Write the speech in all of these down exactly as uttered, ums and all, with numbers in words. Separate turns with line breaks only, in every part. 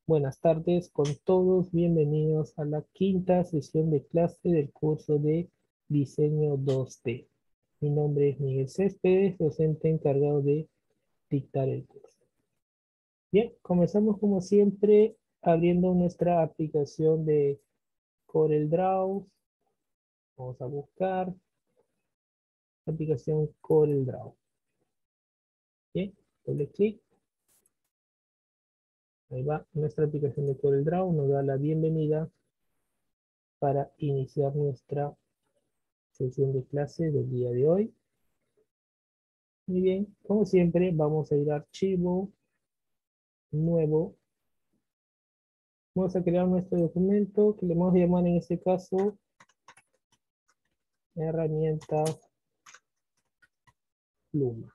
Buenas tardes con todos, bienvenidos a la quinta sesión de clase del curso de Diseño dos D. Mi nombre es Miguel Céspedes, docente encargado de dictar el curso. Bien, comenzamos como siempre abriendo nuestra aplicación de CorelDRAW. Vamos a buscar la aplicación CorelDRAW. Bien, doble clic. Ahí va, nuestra aplicación de CorelDRAW nos da la bienvenida para iniciar nuestra sesión de clase del día de hoy. Muy bien, como siempre, vamos a ir a archivo, nuevo. Vamos a crear nuestro documento que le vamos a llamar en este caso herramienta pluma.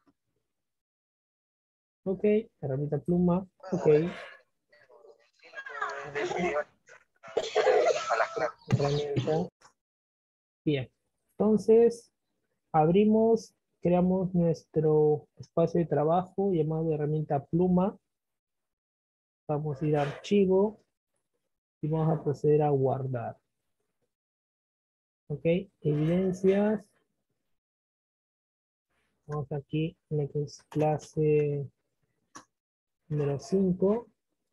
Ok, herramienta pluma, ok. Herramienta. Bien, entonces abrimos, creamos nuestro espacio de trabajo llamado herramienta pluma. Vamos a ir a archivo y vamos a proceder a guardar. Ok, evidencias. Vamos aquí, en que es clase número cinco.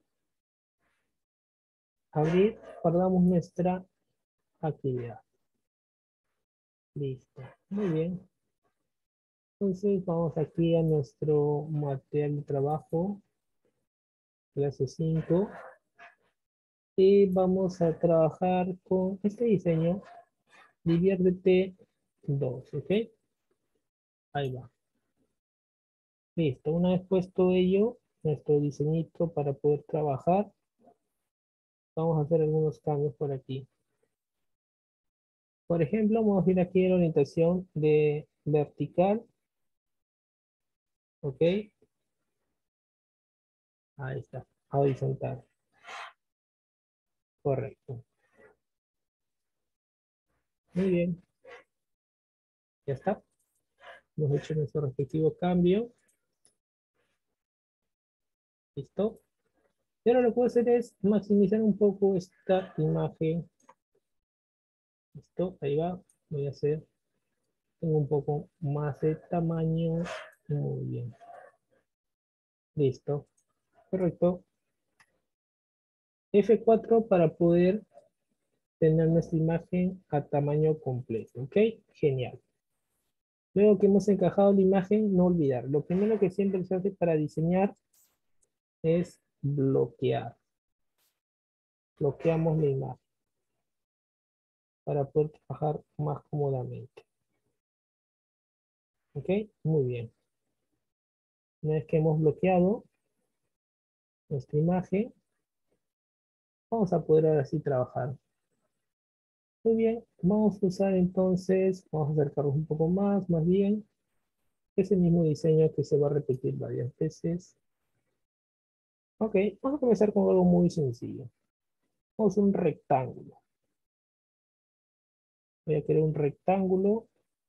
Abrir, guardamos nuestra actividad. Listo, muy bien. Entonces vamos aquí a nuestro material de trabajo, clase cinco. Y vamos a trabajar con este diseño, diviértete dos, ¿ok? Ahí va. Listo, una vez puesto ello, nuestro diseñito para poder trabajar, vamos a hacer algunos cambios por aquí. Por ejemplo, vamos a ir aquí a la orientación de vertical, ¿ok? Ahí está, horizontal. Correcto. Muy bien, ya está. Hemos hecho nuestro respectivo cambio. Listo. Y ahora lo que puedo hacer es maximizar un poco esta imagen. Listo, ahí va. Voy a hacer, tengo un poco más de tamaño. Muy bien. Listo. Correcto. F cuatro para poder tener nuestra imagen a tamaño completo. ¿Ok? Genial. Luego que hemos encajado la imagen, no olvidar. Lo primero que siempre se hace para diseñar es bloquear. Bloqueamos la imagen para poder trabajar más cómodamente. ¿Ok? Muy bien. Una vez que hemos bloqueado nuestra imagen, vamos a poder ahora sí trabajar. Muy bien, vamos a usar entonces, vamos a acercarnos un poco más, más bien, ese mismo diseño que se va a repetir varias veces. Ok, vamos a comenzar con algo muy sencillo. Vamos a hacer un rectángulo. Voy a crear un rectángulo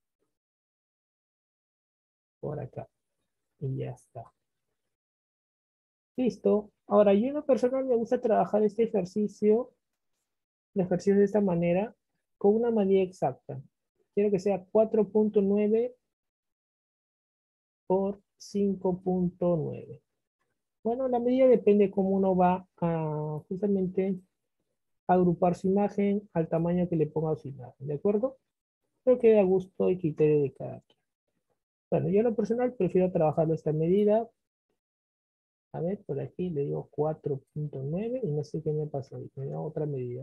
por acá. Y ya está. Listo. Ahora, yo en lo personal me gusta trabajar este ejercicio, el ejercicio de esta manera, con una medida exacta. Quiero que sea cuatro punto nueve por cinco punto nueve. Bueno, la medida depende de cómo uno va a justamente agrupar su imagen al tamaño que le ponga a su imagen, ¿de acuerdo? Creo que a gusto y criterio de cada quien. Bueno, yo en lo personal prefiero trabajar esta medida. A ver, por aquí le digo cuatro punto nueve y no sé qué me pasó ahí. Me da otra medida.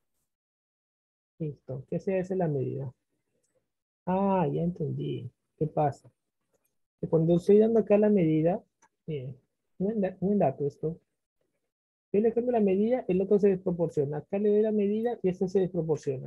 Listo, ¿qué sea esa la medida? Ah, ya entendí. ¿Qué pasa? Que cuando estoy dando acá la medida, miren, buen, da- buen dato esto. Yo le cambio la medida, el otro se desproporciona. Acá le doy la medida y esto se desproporciona.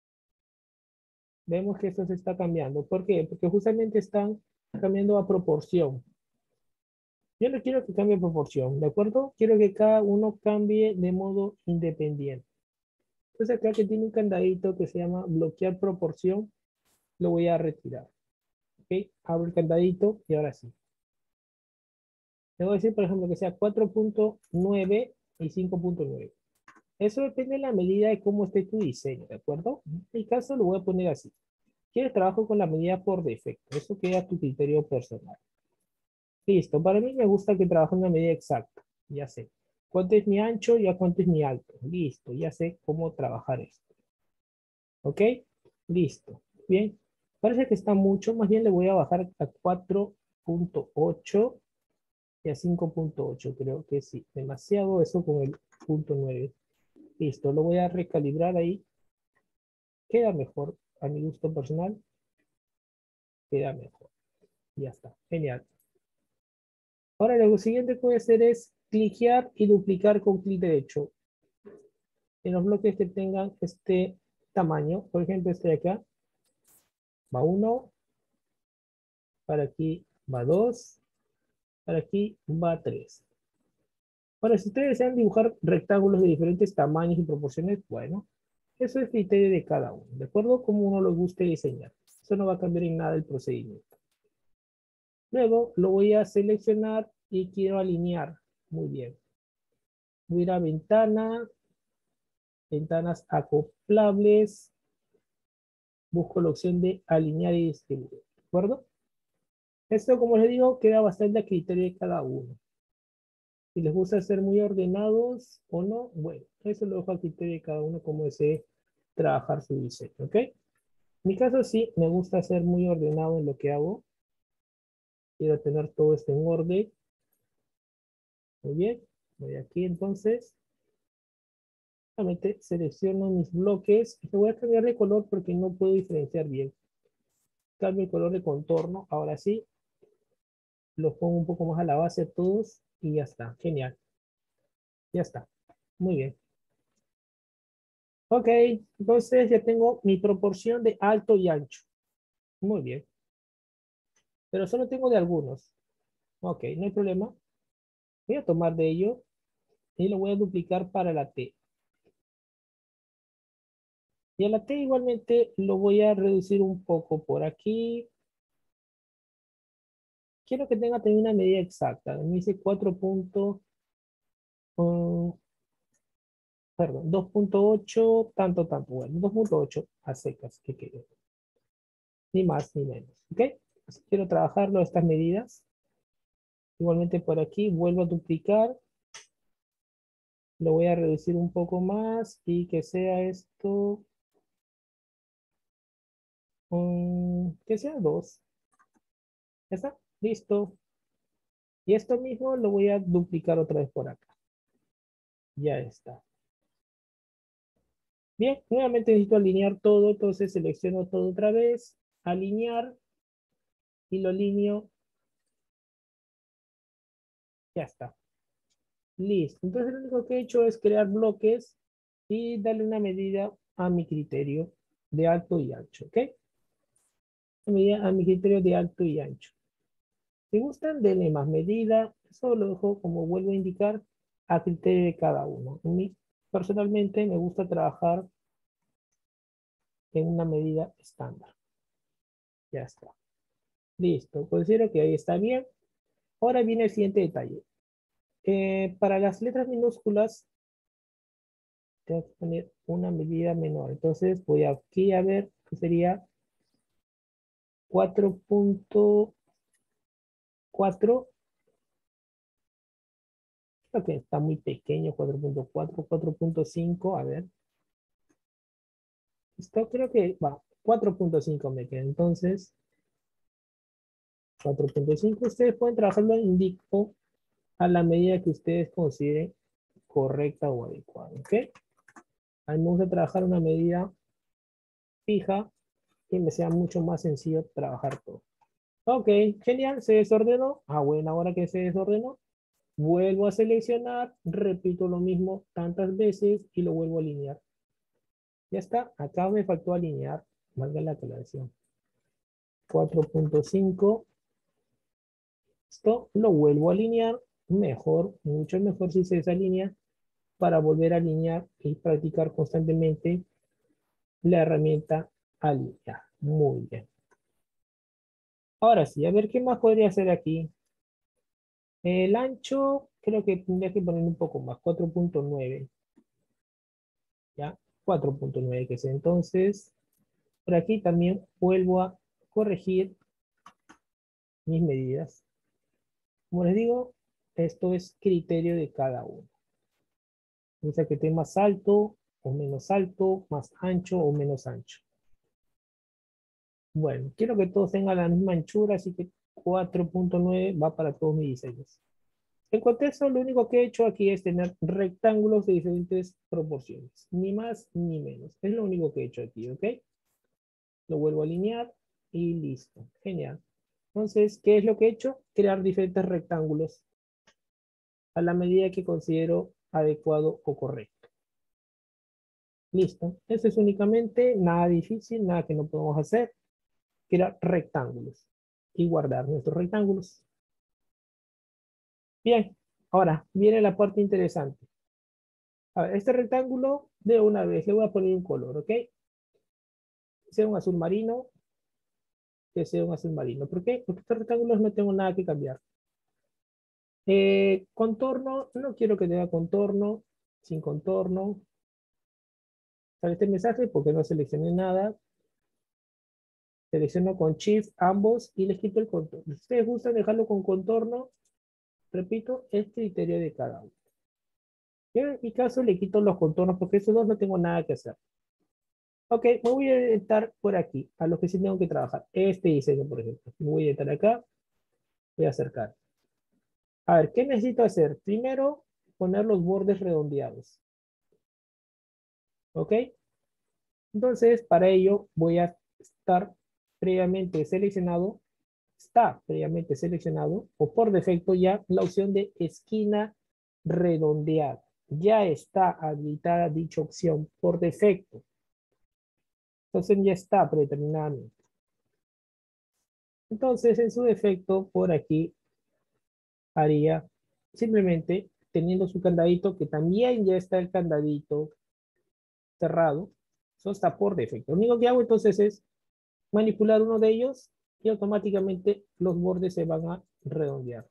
Vemos que esto se está cambiando. ¿Por qué? Porque justamente están cambiando a proporción. Yo no quiero que cambie proporción, ¿de acuerdo? Quiero que cada uno cambie de modo independiente. Entonces acá que tiene un candadito que se llama bloquear proporción, lo voy a retirar. ¿Ok? Abro el candadito y ahora sí. Le voy a decir, por ejemplo, que sea cuatro punto nueve y cinco punto nueve. Eso depende de la medida de cómo esté tu diseño, ¿de acuerdo? En mi caso lo voy a poner así. ¿Quieres trabajo con la medida por defecto? Eso queda a tu criterio personal. Listo, para mí me gusta que trabaje en una medida exacta. Ya sé. ¿Cuánto es mi ancho? Ya cuánto es mi alto. Listo, ya sé cómo trabajar esto. ¿Ok? Listo. Bien. Parece que está mucho. Más bien le voy a bajar a cuatro punto ocho y a cinco punto ocho. Creo que sí. Demasiado eso con el punto nueve. Listo, lo voy a recalibrar ahí. Queda mejor. A mi gusto personal, queda mejor. Ya está. Genial. Ahora lo siguiente que voy a hacer es cliquear y duplicar con clic derecho en los bloques que tengan este tamaño. Por ejemplo, este de acá. Va uno, para aquí va dos, para aquí va tres. Ahora, si ustedes desean dibujar rectángulos de diferentes tamaños y proporciones, bueno, eso es criterio de cada uno, ¿de acuerdo? Como uno lo guste diseñar. Eso no va a cambiar en nada el procedimiento. Luego lo voy a seleccionar y quiero alinear. Muy bien. Voy a ir a ventana, ventanas acoplables. Busco la opción de alinear y distribuir. ¿De acuerdo? Esto, como les digo, queda bastante a criterio de cada uno. Si les gusta ser muy ordenados o no, bueno, eso lo dejo a criterio de cada uno como desee trabajar su diseño, ¿ok? En mi caso sí, me gusta ser muy ordenado en lo que hago. Quiero tener todo esto en orden. Muy bien. Voy aquí entonces. Solamente selecciono mis bloques. Y voy a cambiar de color porque no puedo diferenciar bien. Cambio el color de contorno. Ahora sí. Los pongo un poco más a la base todos. Y ya está. Genial. Ya está. Muy bien. Ok. Entonces ya tengo mi proporción de alto y ancho. Muy bien. Pero solo tengo de algunos. Ok. No hay problema. Voy a tomar de ello. Y lo voy a duplicar para la T. Y a la T igualmente lo voy a reducir un poco por aquí. Quiero que tenga también una medida exacta. Me dice cuatro punto, um, perdón, dos punto ocho, tanto, tanto. Bueno, dos punto ocho a secas, que quede. Ni más ni menos. ¿Ok? Así quiero trabajarlo estas medidas. Igualmente por aquí vuelvo a duplicar. Lo voy a reducir un poco más y que sea esto, um, que sea dos. ¿Ya está? Listo. Y esto mismo lo voy a duplicar otra vez por acá. Ya está. Bien, nuevamente necesito alinear todo, entonces selecciono todo otra vez, alinear y lo alineo. Ya está. Listo. Entonces lo único que he hecho es crear bloques y darle una medida a mi criterio de alto y ancho, ¿ok? Una medida a mi criterio de alto y ancho. Si gustan, denle más medida. Eso lo dejo, como vuelvo a indicar, a criterio de cada uno. A mí, personalmente, me gusta trabajar en una medida estándar. Ya está. Listo. Considero que ahí está bien. Ahora viene el siguiente detalle. Eh, para las letras minúsculas, tengo que poner una medida menor. Entonces voy aquí a ver que sería cuatro punto cuatro. Creo que está muy pequeño, cuatro punto cuatro, cuatro punto cinco. A ver. Esto creo que va, cuatro punto cinco me queda. Entonces, cuatro punto cinco. Ustedes pueden trabajarlo en indico a la medida que ustedes consideren correcta o adecuada. ¿Ok? A mí me gusta trabajar una medida fija y me sea mucho más sencillo trabajar todo. Ok, genial, se desordenó. Ah, bueno, ahora que se desordenó, vuelvo a seleccionar, repito lo mismo tantas veces y lo vuelvo a alinear. Ya está, acá me faltó alinear, valga la aclaración. cuatro punto cinco, esto lo vuelvo a alinear, mejor, mucho mejor si se desalinea, para volver a alinear y practicar constantemente la herramienta alinear. Muy bien. Ahora sí, a ver qué más podría hacer aquí. El ancho, creo que tendría que poner un poco más, cuatro punto nueve, ¿ya? cuatro punto nueve que es entonces. Por aquí también vuelvo a corregir mis medidas. Como les digo, esto es criterio de cada uno. O sea que esté más alto o menos alto, más ancho o menos ancho. Bueno, quiero que todos tengan la misma anchura, así que cuatro punto nueve va para todos mis diseños. En contexto, lo único que he hecho aquí es tener rectángulos de diferentes proporciones. Ni más ni menos. Es lo único que he hecho aquí, ¿ok? Lo vuelvo a alinear y listo. Genial. Entonces, ¿qué es lo que he hecho? Crear diferentes rectángulos a la medida que considero adecuado o correcto. Listo. Eso es únicamente nada difícil, nada que no podemos hacer. Crear rectángulos y guardar nuestros rectángulos. Bien, ahora viene la parte interesante. A ver, este rectángulo de una vez le voy a poner un color, ¿ok? Que sea un azul marino, que sea un azul marino. ¿Por qué? Porque estos rectángulos no tengo nada que cambiar. Eh, contorno, no quiero que tenga contorno, sin contorno. Sale este mensaje porque no seleccioné nada. Selecciono con Shift ambos y les quito el contorno. Si ustedes gustan dejarlo con contorno, repito, es criterio de cada uno. Yo en mi caso le quito los contornos porque estos dos no tengo nada que hacer. Ok, me voy a editar por aquí, a los que sí tengo que trabajar. Este diseño, por ejemplo. Me voy a editar acá, voy a acercar. A ver, ¿qué necesito hacer? Primero, poner los bordes redondeados. ¿Ok? Entonces, para ello voy a estar previamente seleccionado, está previamente seleccionado, o por defecto ya la opción de esquina redondeada. Ya está habilitada dicha opción por defecto. Entonces ya está predeterminadamente. Entonces, en su defecto, por aquí haría simplemente teniendo su candadito, que también ya está el candadito cerrado. Eso está por defecto. Lo único que hago entonces es manipular uno de ellos y automáticamente los bordes se van a redondear.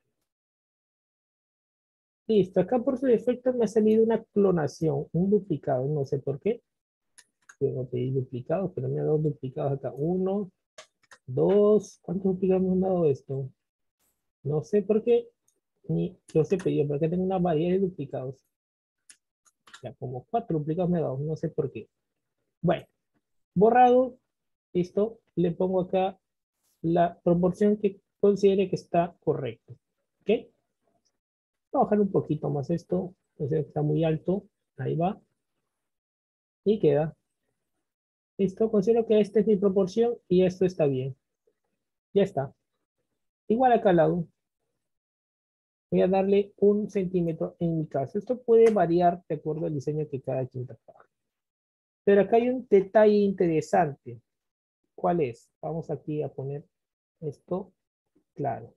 Listo, acá por su defecto me ha salido una clonación, un duplicado, no sé por qué. Tengo pedir duplicados, pero me ha dado duplicados acá. Uno, dos, ¿cuántos duplicados me han dado esto? No sé por qué, ni los he pedido, porque tengo una variedad de duplicados. Ya, como cuatro duplicados me ha dado, no sé por qué. Bueno, borrado, listo. Le pongo acá la proporción que considere que está correcto. ¿Ok? Voy a bajar un poquito más esto, o sea, está muy alto. Ahí va. Y queda. Listo, considero que esta es mi proporción y esto está bien. Ya está. Igual acá al lado. Voy a darle un centímetro en mi caso. Esto puede variar de acuerdo al diseño que cada quien trabaja. Pero acá hay un detalle interesante. ¿Cuál es? Vamos aquí a poner esto claro.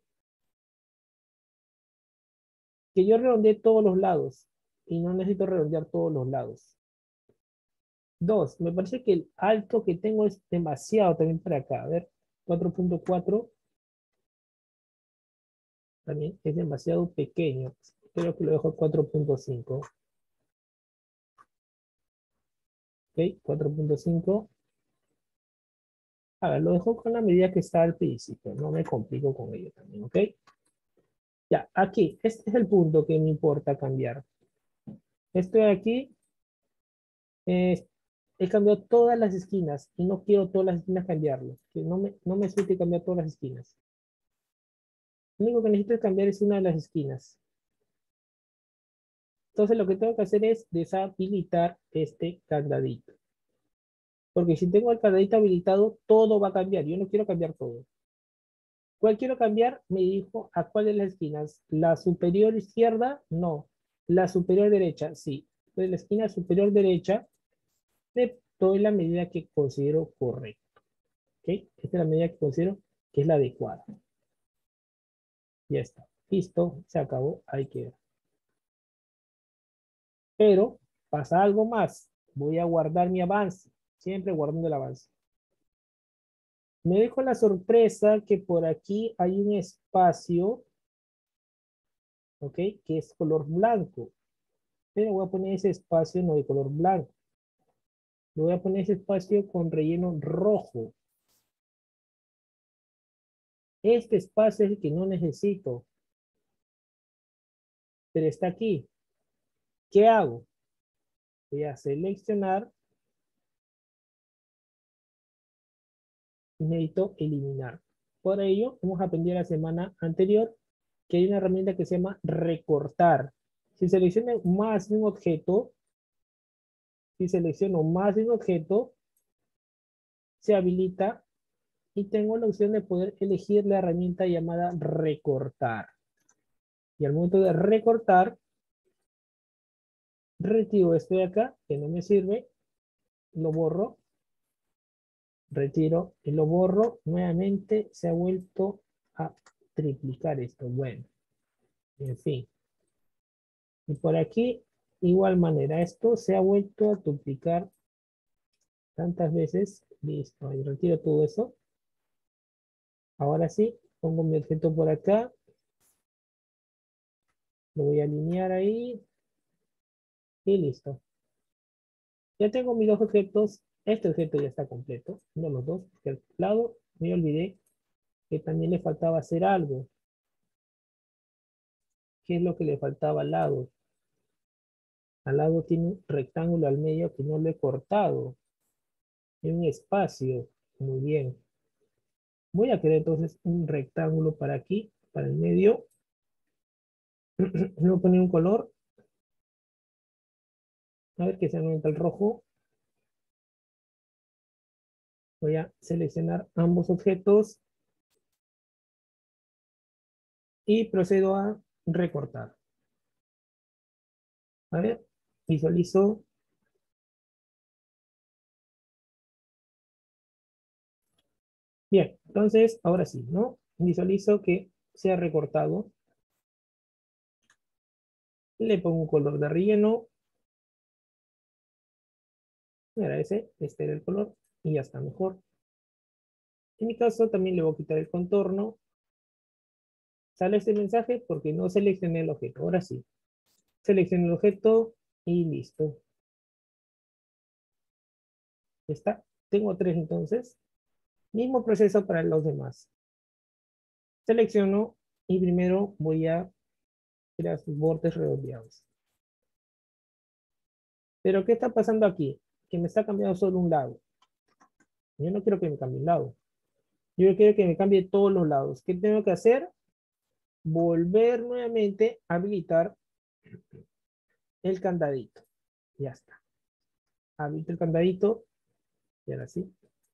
Que yo redondeé todos los lados y no necesito redondear todos los lados. Dos, me parece que el alto que tengo es demasiado también para acá. A ver, cuatro punto cuatro también es demasiado pequeño. Creo que lo dejo a cuatro punto cinco. Ok, cuatro punto cinco. A ver, lo dejo con la medida que está al principio. No me complico con ello también, ¿ok? Ya, aquí, este es el punto que me importa cambiar. Estoy aquí, eh, he cambiado todas las esquinas y no quiero todas las esquinas cambiarlo. Que no me, no me suele cambiar todas las esquinas. Lo único que necesito cambiar es una de las esquinas. Entonces lo que tengo que hacer es deshabilitar este candadito. Porque si tengo el candadito habilitado, todo va a cambiar. Yo no quiero cambiar todo. ¿Cuál quiero cambiar? Me dijo a cuál de las esquinas. ¿La superior izquierda? No. ¿La superior derecha? Sí. Entonces la esquina superior derecha le doy la medida que considero correcta. ¿Ok? Esta es la medida que considero que es la adecuada. Ya está. Listo. Se acabó. Ahí queda. Pero pasa algo más. Voy a guardar mi avance. Siempre guardando el avance. Me dejo la sorpresa que por aquí hay un espacio ¿ok? Que es color blanco. Pero voy a poner ese espacio no de color blanco. Le voy a poner ese espacio con relleno rojo. Este espacio es el que no necesito, pero está aquí. ¿Qué hago? Voy a seleccionar y necesito eliminar. Por ello, hemos aprendido la semana anterior que hay una herramienta que se llama recortar. Si selecciono más de un objeto, si selecciono más de un objeto, se habilita y tengo la opción de poder elegir la herramienta llamada recortar. Y al momento de recortar, retiro esto de acá, que no me sirve, lo borro, retiro y lo borro, nuevamente se ha vuelto a triplicar esto. Bueno, en fin. Y por aquí, igual manera, esto se ha vuelto a duplicar tantas veces. Listo, y retiro todo eso. Ahora sí, pongo mi objeto por acá. Lo voy a alinear ahí. Y listo. Ya tengo mis dos objetos. Este objeto ya está completo. No los dos, porque al lado me olvidé que también le faltaba hacer algo. ¿Qué es lo que le faltaba al lado? Al lado tiene un rectángulo al medio que no lo he cortado. Tiene un espacio. Muy bien. Voy a crear entonces un rectángulo para aquí, para el medio. Le voy a poner un color. A ver que se aumenta el rojo. Voy a seleccionar ambos objetos y procedo a recortar. A ver, visualizo. Bien, entonces, ahora sí, ¿no? Visualizo que se ha recortado. Le pongo un color de relleno. Mira, ese, este era el color y ya está mejor. En mi caso también le voy a quitar el contorno. Sale este mensaje porque no seleccioné el objeto. Ahora sí. Selecciono el objeto y listo. Está. Tengo tres entonces. Mismo proceso para los demás. Selecciono y primero voy a crear sus bordes redondeados. Pero ¿qué está pasando aquí? Que me está cambiando solo un lado. Yo no quiero que me cambie un lado. Yo quiero que me cambie todos los lados. ¿Qué tengo que hacer? Volver nuevamente a habilitar el candadito. Ya está. Habilito el candadito. Y ahora sí.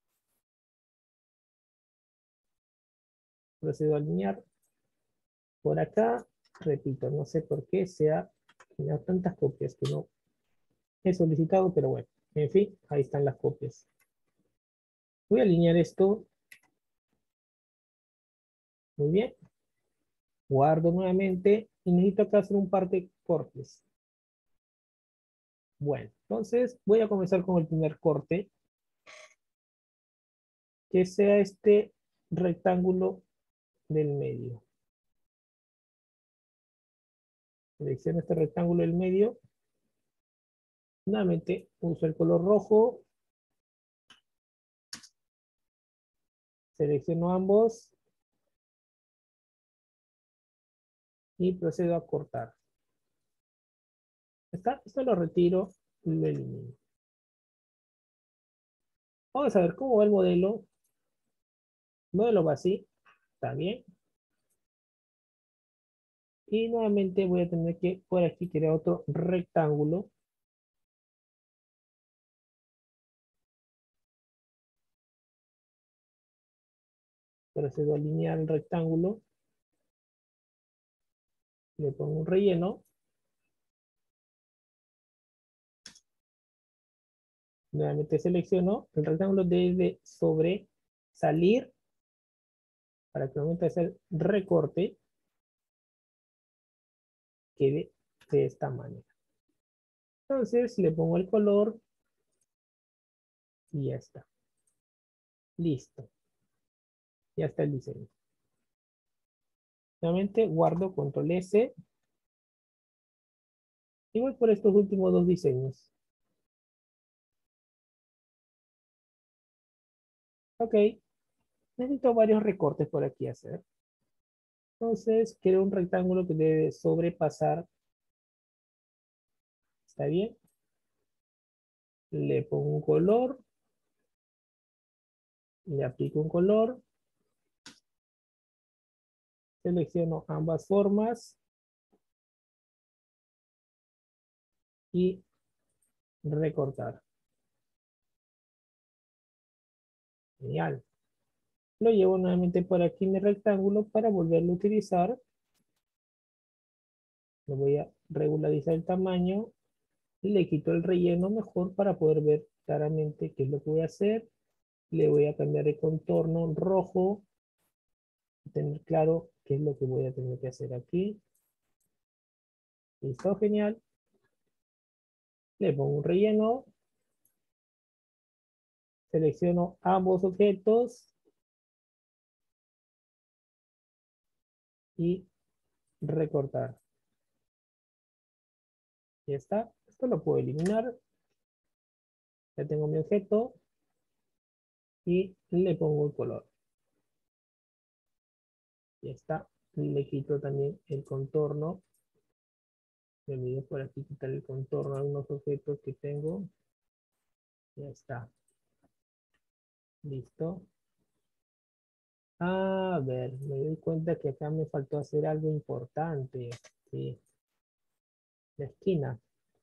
Procedo a alinear. Por acá, repito, no sé por qué se ha generado tantas copias que no he solicitado, pero bueno. En fin, ahí están las copias. Voy a alinear esto. Muy bien. Guardo nuevamente y necesito acá hacer un par de cortes. Bueno, entonces voy a comenzar con el primer corte, que sea este rectángulo del medio. Selecciono este rectángulo del medio. Nuevamente uso el color rojo. Selecciono ambos. Y procedo a cortar. ¿Está? Esto lo retiro y lo elimino. Vamos a ver cómo va el modelo. El modelo va así. Está bien. Y nuevamente voy a tener que por aquí crear otro rectángulo. Procedo a alinear el rectángulo. Le pongo un relleno. Nuevamente selecciono. El rectángulo debe sobresalir para que al momento de hacer recorte quede de esta manera. Entonces le pongo el color y ya está. Listo. Ya está el diseño. Nuevamente guardo control S Y voy por estos últimos dos diseños. Ok, necesito varios recortes por aquí hacer. Entonces, quiero un rectángulo que debe sobrepasar. ¿Está bien? Le pongo un color. Le aplico un color. Selecciono ambas formas. Y recortar. Genial. Lo llevo nuevamente por aquí en mi rectángulo para volverlo a utilizar. Le voy a regularizar el tamaño. Y le quito el relleno mejor para poder ver claramente qué es lo que voy a hacer. Le voy a cambiar el contorno rojo. Tener claro qué es lo que voy a tener que hacer aquí. Listo, genial. Le pongo un relleno. Selecciono ambos objetos. Y recortar. Ya está. Esto lo puedo eliminar. Ya tengo mi objeto. Y le pongo el color. Ya está. Le quito también el contorno. Me olvidé por aquí quitar el contorno a algunos objetos que tengo. Ya está. Listo. A ver, me doy cuenta que acá me faltó hacer algo importante. Sí, la esquina.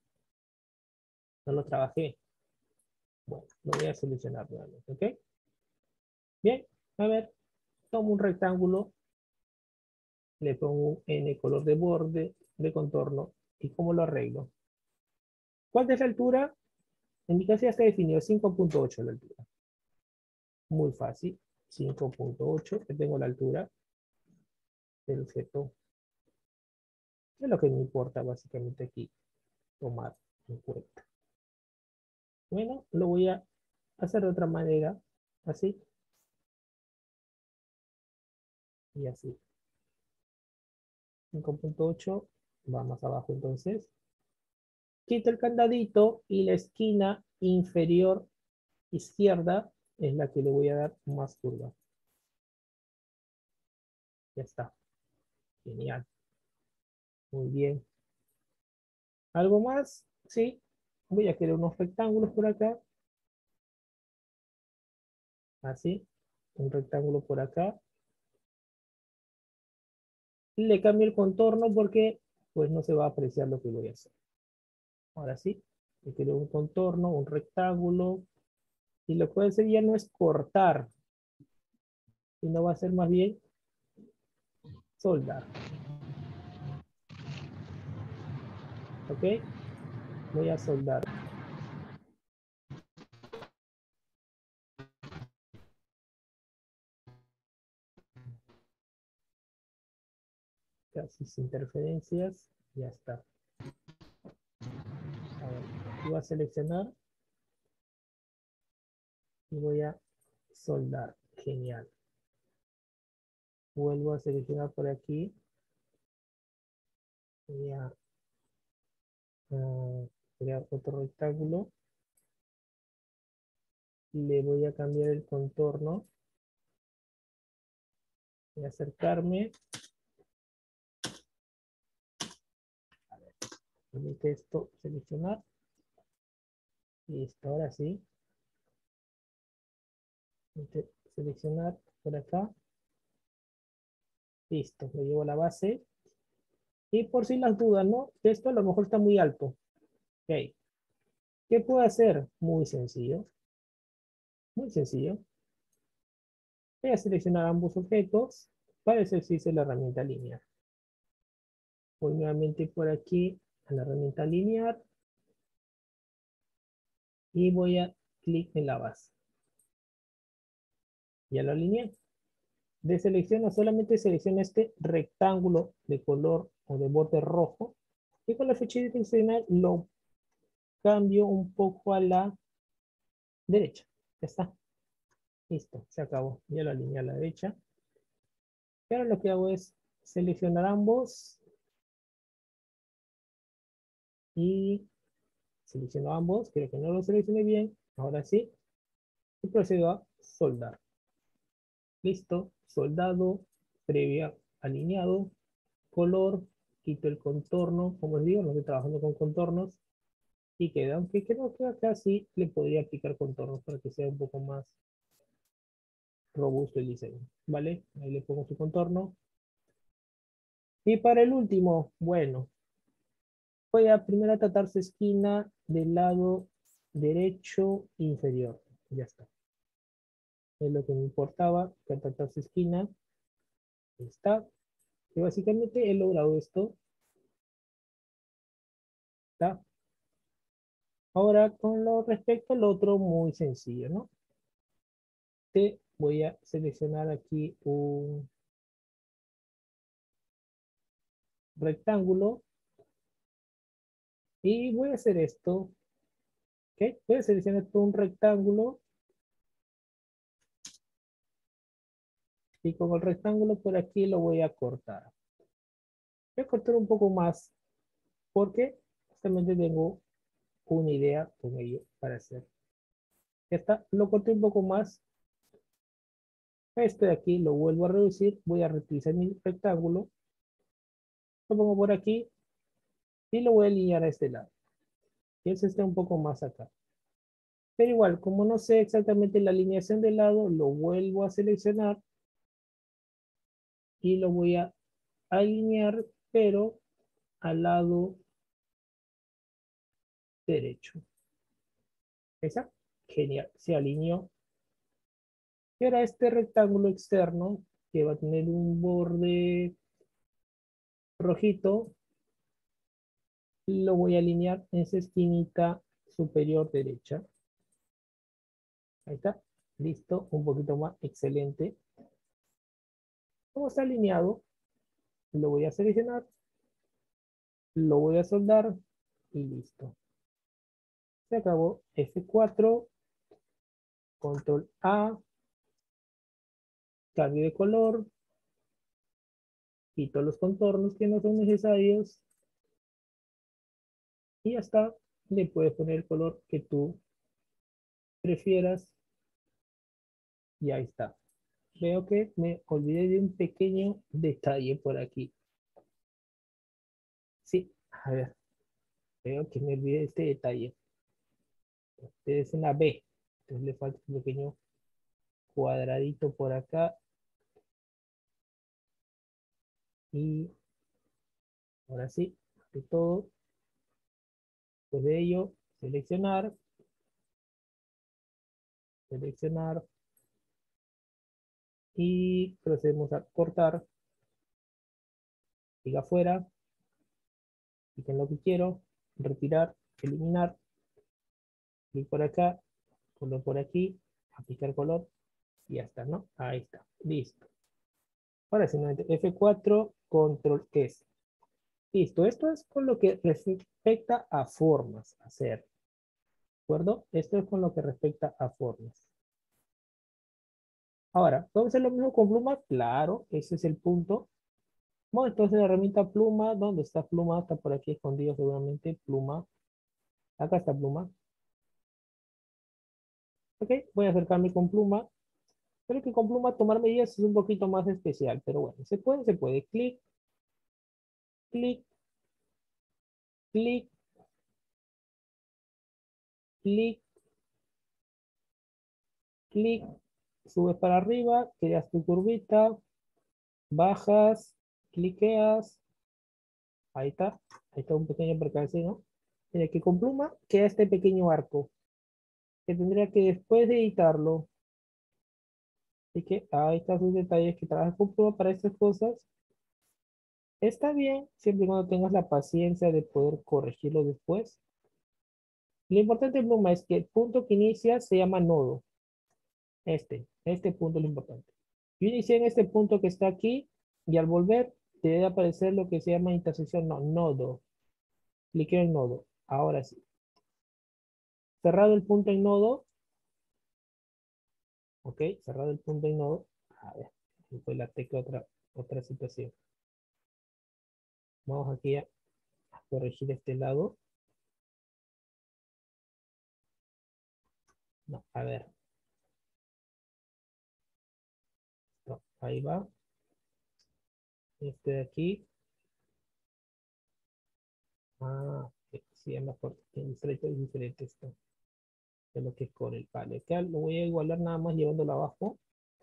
No lo trabajé. Bueno, lo voy a solucionar nuevamente, ¿ok? Bien, a ver, tomo un rectángulo, le pongo un N color de borde, de contorno, ¿y cómo lo arreglo? ¿Cuál es la altura? En mi caso ya está definido, cinco punto ocho la altura. Muy fácil, cinco punto ocho, que tengo la altura del objeto. Es lo que me importa básicamente aquí tomar en cuenta. Bueno, lo voy a hacer de otra manera, así y así. cinco punto ocho, va más abajo entonces. Quito el candadito y la esquina inferior izquierda es la que le voy a dar más curva. Ya está. Genial. Muy bien. ¿Algo más? Sí. Voy a crear unos rectángulos por acá. Así. Un rectángulo por acá. Le cambio el contorno porque pues no se va a apreciar lo que voy a hacer. Ahora sí. Le creo un contorno, un rectángulo. Y lo que voy a hacer ya no es cortar, sino va a ser más bien soldar. ¿Ok? Voy a soldar. Casi sin interferencias. Ya está. A ver, aquí voy a seleccionar y voy a soldar. Genial. Vuelvo a seleccionar por aquí. Voy a uh, crear otro rectángulo. Le voy a cambiar el contorno. Voy a acercarme. Permite esto seleccionar. Listo, ahora sí. Permite seleccionar por acá. Listo, lo llevo a la base. Y por si las dudas, ¿no? Esto a lo mejor está muy alto. Ok. ¿Qué puedo hacer? Muy sencillo. Muy sencillo. Voy a seleccionar ambos objetos para ejercicio la herramienta lineal. Voy nuevamente por aquí a la herramienta lineal y voy a clic en la base. Ya lo alineé. De selecciono, solamente selecciono este rectángulo de color o de borde rojo y con la flechita direccional lo cambio un poco a la derecha. Ya está. Listo, se acabó. Ya lo alineé a la derecha. Y ahora lo que hago es seleccionar ambos Y selecciono ambos, creo que no lo seleccioné bien. Ahora sí, y procedo a soldar. Listo, soldado, previa, alineado, color, quito el contorno, como les digo, no estoy trabajando con contornos, y queda, aunque creo que acá sí le podría aplicar contornos para que sea un poco más robusto el diseño, ¿vale? Ahí le pongo su contorno. Y para el último, bueno, voy a primero tratar su esquina del lado derecho inferior. Ya está. Es lo que me importaba, que tratar su esquina. Ahí está. Y básicamente he logrado esto. ¿Está? Ahora, con lo respecto al otro, muy sencillo, ¿no? Te voy a seleccionar aquí un rectángulo y voy a hacer esto. ¿Ok? Voy a seleccionar todo un rectángulo y con el rectángulo por aquí lo voy a cortar. Voy a cortar un poco más porque justamente tengo una idea con ello para hacer. Ya está, lo corté un poco más. Este de aquí lo vuelvo a reducir. Voy a reutilizar mi rectángulo. Lo pongo por aquí y lo voy a alinear a este lado. Y ese está un poco más acá. Pero igual, como no sé exactamente la alineación del lado, lo vuelvo a seleccionar y lo voy a alinear, pero al lado derecho. ¿Esa? Genial, se alineó. Y ahora este rectángulo externo, que va a tener un borde rojito, lo voy a alinear en esa esquinita superior derecha. Ahí está. Listo, un poquito más, excelente. Como está alineado, lo voy a seleccionar, lo voy a soldar y listo. Se acabó. F cuatro, control A, cambio de color, quito los contornos que no son necesarios y ya está. Le puedes poner el color que tú prefieras y ahí está. Veo que me olvidé de un pequeño detalle por aquí. Sí, a ver, veo que me olvidé de este detalle. Este es una B, entonces le falta un pequeño cuadradito por acá y ahora sí, de todo, pues de ello, seleccionar, seleccionar y procedemos a cortar, siga afuera, y en lo que quiero, retirar, eliminar, clic por acá, color por aquí, aplicar color y ya está, ¿no? Ahí está, listo. Ahora simplemente F cuatro, control S. Listo, esto es con lo que respecta a formas, hacer, ¿de acuerdo? Esto es con lo que respecta a formas. Ahora, ¿vamos a hacer lo mismo con pluma? Claro, ese es el punto. Bueno, entonces la herramienta pluma, ¿dónde está pluma? Está por aquí escondido seguramente, pluma. Acá está pluma. Ok, voy a acercarme con pluma. Pero que con pluma tomar medidas es un poquito más especial, pero bueno, se puede, se puede. Clic, clic, clic, clic, clic. Subes para arriba, creas tu curvita, bajas, cliqueas. Ahí está, ahí está un pequeño percance, ¿no? Mira que con pluma queda este pequeño arco, que tendría que después de editarlo. Así que ahí están sus detalles que trabajas con pluma para estas cosas. Está bien, siempre y cuando tengas la paciencia de poder corregirlo después. Lo importante en pluma es que el punto que inicia se llama nodo. Este, este punto es lo importante. Yo inicié en este punto que está aquí y al volver te debe aparecer lo que se llama intersección, no, nodo. Clique en nodo. Ahora sí. Cerrado el punto en nodo. Ok, cerrado el punto en nodo. A ver, fue la tecla otra, otra situación. Vamos aquí a corregir este lado. No, a ver. No, ahí va. Este de aquí. Ah, ok, sí, es mejor. Tiene diferente, es diferente esto. De lo que es con el vale. Acá lo voy a igualar nada más llevándolo abajo.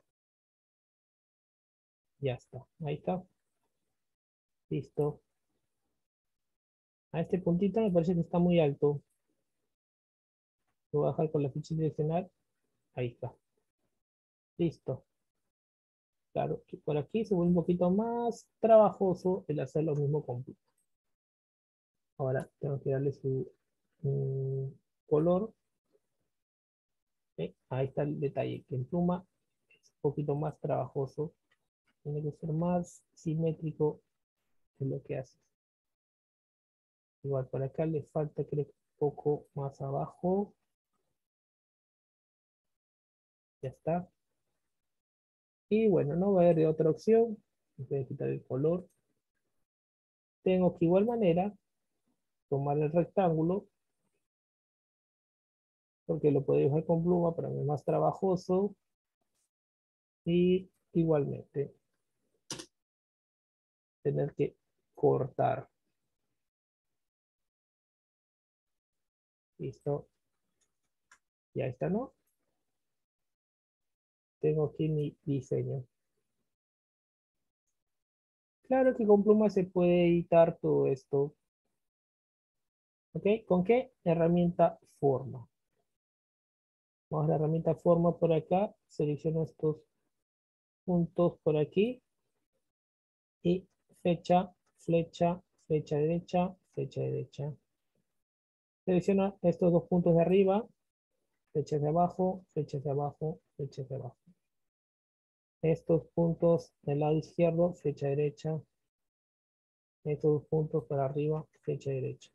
Ya está. Ahí está. Listo. A este puntito me parece que está muy alto. Lo voy a bajar con la ficha direccional. Ahí está. Listo. Claro, que por aquí se vuelve un poquito más trabajoso el hacer lo mismo con Pluma. Ahora tengo que darle su mm, color. ¿Ok? Ahí está el detalle, que en Pluma es un poquito más trabajoso. Tiene que ser más simétrico en lo que hace. Igual por acá le falta, creo que un poco más abajo. Ya está. Y bueno, no va a haber de otra opción. Voy a quitar el color. Tengo que igual manera tomar el rectángulo, porque lo puedo dibujar con pluma, pero es más trabajoso. Y igualmente tener que cortar. Listo. Ya está, ¿no? Tengo aquí mi diseño. Claro que con pluma se puede editar todo esto. ¿Ok? ¿Con qué? Herramienta forma. Vamos a la herramienta forma por acá. Selecciono estos puntos por aquí. Y fecha, flecha, flecha derecha, flecha derecha. Selecciono estos dos puntos de arriba. Flechas de abajo, flechas de abajo, flechas de abajo. Estos puntos del lado izquierdo, flecha derecha. Estos dos puntos para arriba, flecha derecha.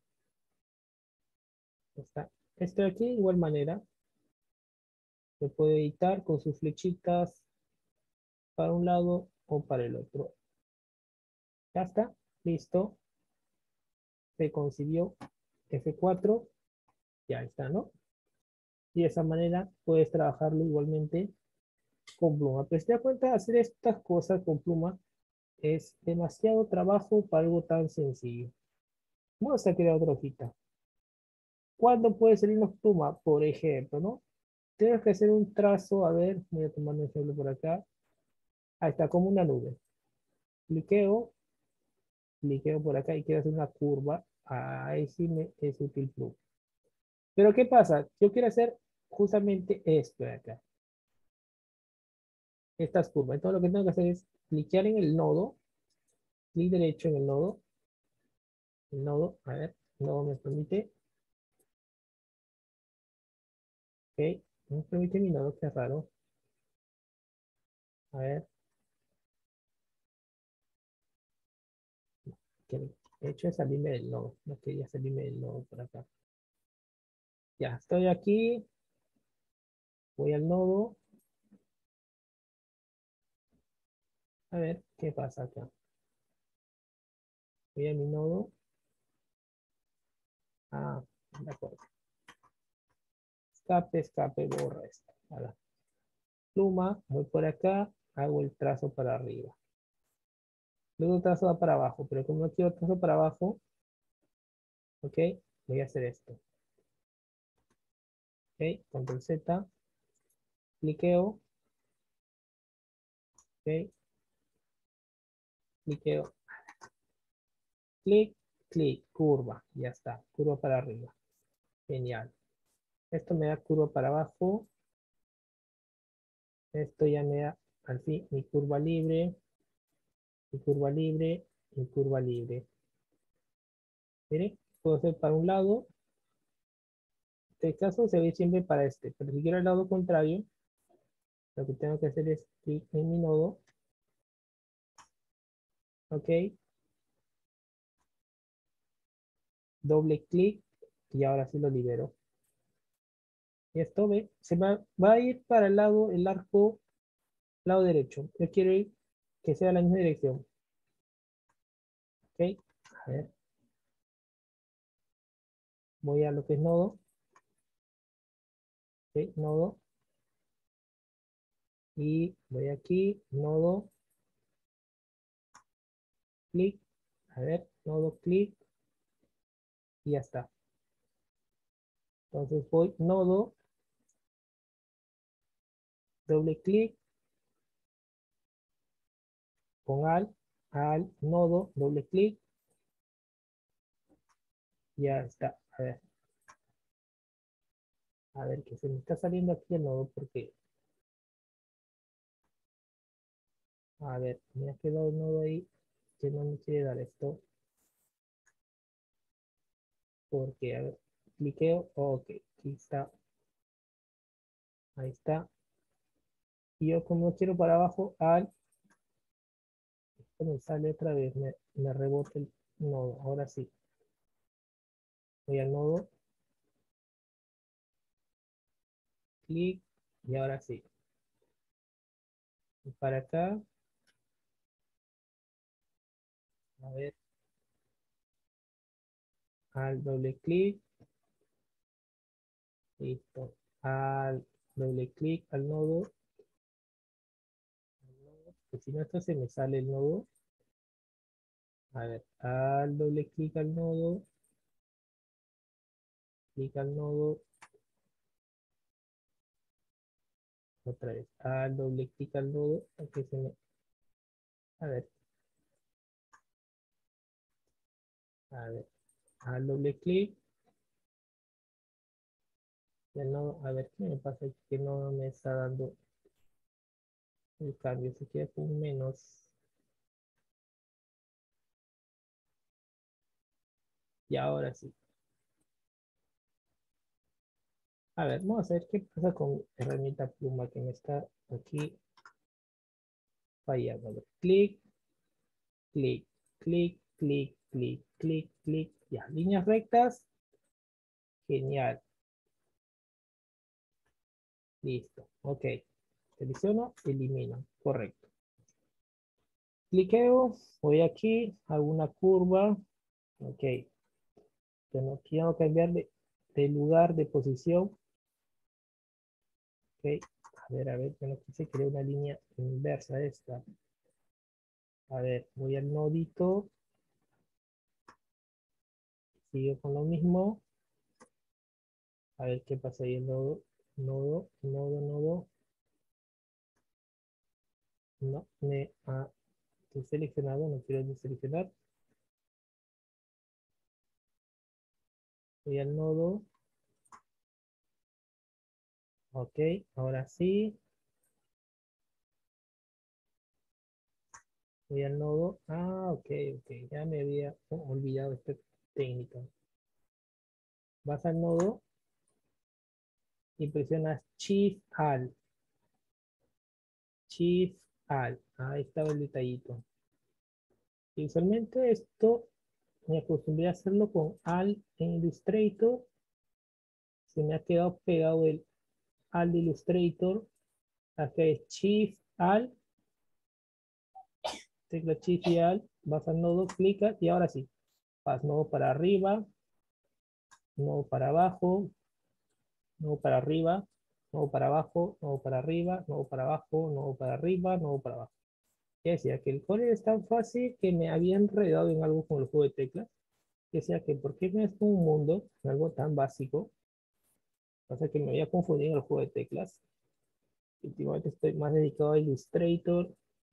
Está. Este de aquí, de igual manera, se puede editar con sus flechitas para un lado o para el otro. Ya está, listo. Se consiguió F cuatro. Ya está, ¿no? Y de esa manera puedes trabajarlo igualmente con pluma. Pero si te das cuenta, hacer estas cosas con pluma es demasiado trabajo para algo tan sencillo. Vamos a crear otra hojita. ¿Cuándo puede salirnos pluma? Por ejemplo, ¿no? Tienes que hacer un trazo, a ver, voy a tomar un ejemplo por acá. Ahí está, como una nube. Cliqueo, cliqueo por acá y quiero hacer una curva. Ahí sí me es útil pluma. Pero ¿qué pasa? Yo quiero hacer justamente esto de acá. Estas curvas. Entonces lo que tengo que hacer es cliquear en el nodo, clic derecho en el nodo, el nodo, a ver, el nodo me permite, ok, no me permite mi nodo, qué raro, a ver, que de hecho es salirme del nodo, no quería salirme del nodo por acá. Ya, estoy aquí, voy al nodo, a ver qué pasa acá. Voy a mi nodo, ah, de acuerdo. Escape, escape, borra esto. Ahora, pluma, voy por acá, hago el trazo para arriba. Luego trazo va para abajo, pero como no quiero trazo para abajo, ok, voy a hacer esto. Ok, control Z, cliqueo, ok, cliqueo, clic, clic, curva, ya está, curva para arriba. Genial. Esto me da curva para abajo. Esto ya me da al fin mi curva libre, mi curva libre, mi curva libre. Mire, puedo hacer para un lado. En este caso se ve siempre para este, pero si quiero el lado contrario, lo que tengo que hacer es clic en mi nodo. Ok, doble clic y ahora sí lo libero. Y esto ve, se va, va a ir para el lado, el arco, lado derecho. Yo quiero ir que sea la misma dirección. Ok, a ver, voy a lo que es nodo. Ok, nodo. Y voy aquí, nodo, clic. A ver, nodo, clic. Y ya está. Entonces voy, nodo, doble clic, con al, al, nodo, doble clic. Ya está. A ver, a ver, que se me está saliendo aquí el nodo porque, a ver, me ha quedado el nodo ahí que no me quiere dar esto. Porque, a ver, cliqueo, ok, aquí está, ahí está. Y yo como no quiero para abajo, al, esto me sale otra vez, me, me rebota el nodo. Ahora sí, voy al nodo, clic, y ahora sí. Y para acá, a ver, al doble clic, listo. Al doble clic al nodo, que si no esto se me sale el nodo. A ver, al doble clic al nodo, clic al nodo, otra vez, al doble clic al nodo, que se me, a ver, a ver, al doble clic, el nodo, a ver qué me pasa aquí, que no me está dando el cambio, se queda con menos. Y ahora sí. A ver, vamos a ver qué pasa con herramienta pluma que me está aquí fallando. A ver, clic, clic, clic, clic, clic, clic, clic. Ya, líneas rectas. Genial. Listo. Ok. Selecciono, elimino. Correcto. Cliqueo, voy aquí, hago una curva. Ok. No quiero cambiar de, de lugar, de posición. Ok. A ver, a ver, yo no quise crear una línea inversa a esta. A ver, voy al nodito. Sigo con lo mismo. A ver qué pasa ahí el nodo. Nodo, nodo, nodo. No, me ha deseleccionado, no quiero deseleccionar. Voy al nodo. Ok, ahora sí. Voy al nodo. Ah, ok, ok. Ya me había olvidado esta técnica. Vas al nodo y presionas Shift Alt. Shift Alt. Ahí estaba el detallito. Y usualmente esto me acostumbré a hacerlo con Alt en Illustrator. Se me ha quedado pegado el Alt de Illustrator. Acá es Shift Alt. Tecla Shift y Alt. Vas al nodo, clicas y ahora sí. Vas nodo para arriba, nodo para abajo, nodo para arriba, nodo para abajo, nodo para arriba, nodo para abajo, nodo para arriba, nodo para abajo. Ya decía que el core es tan fácil que me había enredado en algo con el juego de teclas. Decía que por qué me es un mundo, en algo tan básico. Pasa que me había confundido en el juego de teclas. Últimamente estoy más dedicado a Illustrator.